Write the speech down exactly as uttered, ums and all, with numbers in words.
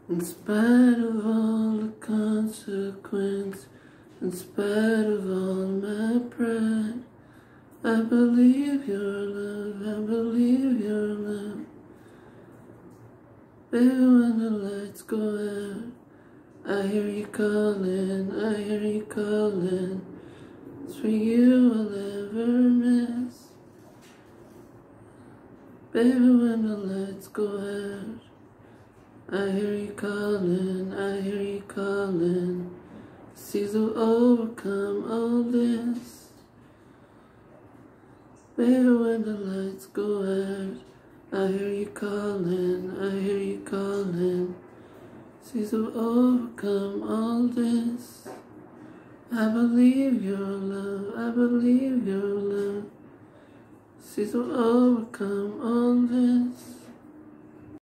In spite of all the consequence, in spite of all my pride, I believe your love, I believe your love. Baby, when the lights go out, I hear you calling, I hear you calling. It's for you I'll ever miss. Baby, when the lights go out, I hear you calling, I hear you calling. Seas will overcome all this. Baby, when the lights go out, I hear you calling, I hear you calling. Seas will overcome all this. I believe your love, I believe your love. Seas will overcome all this.